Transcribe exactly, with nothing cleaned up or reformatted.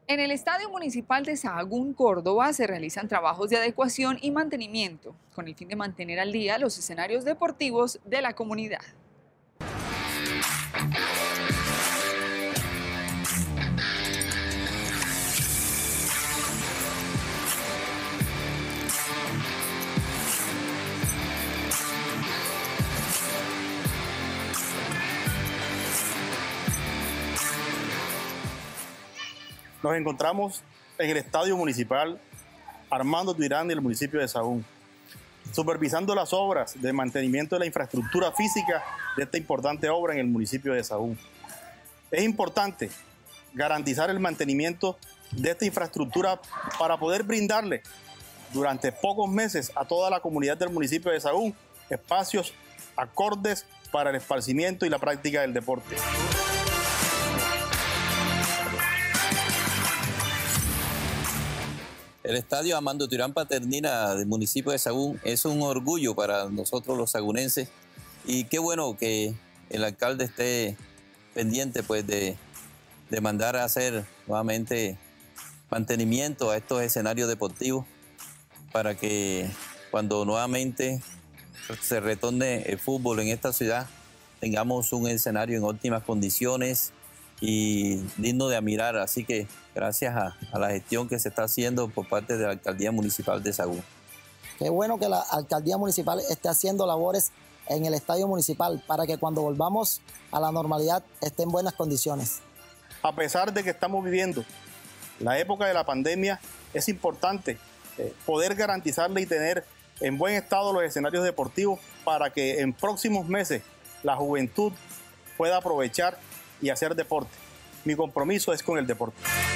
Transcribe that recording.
En el Estadio Municipal de Sahagún, Córdoba, se realizan trabajos de adecuación y mantenimiento, con el fin de mantener al día los escenarios deportivos de la comunidad. Nos encontramos en el Estadio Municipal Armando Duirán del municipio de Sahagún, supervisando las obras de mantenimiento de la infraestructura física de esta importante obra en el municipio de Sahagún. Es importante garantizar el mantenimiento de esta infraestructura para poder brindarle durante pocos meses a toda la comunidad del municipio de Sahagún espacios acordes para el esparcimiento y la práctica del deporte. El estadio Armando Duirán Paternina del municipio de Sahagún es un orgullo para nosotros los sagunenses y qué bueno que el alcalde esté pendiente pues, de, de mandar a hacer nuevamente mantenimiento a estos escenarios deportivos para que cuando nuevamente se retorne el fútbol en esta ciudad tengamos un escenario en óptimas condiciones y digno de admirar, así que gracias a, a la gestión que se está haciendo por parte de la Alcaldía Municipal de Sahagún. Qué bueno que la Alcaldía Municipal esté haciendo labores en el Estadio Municipal para que cuando volvamos a la normalidad esté en buenas condiciones. A pesar de que estamos viviendo la época de la pandemia, es importante eh, poder garantizarle y tener en buen estado los escenarios deportivos para que en próximos meses la juventud pueda aprovechar y hacer deporte. Mi compromiso es con el deporte.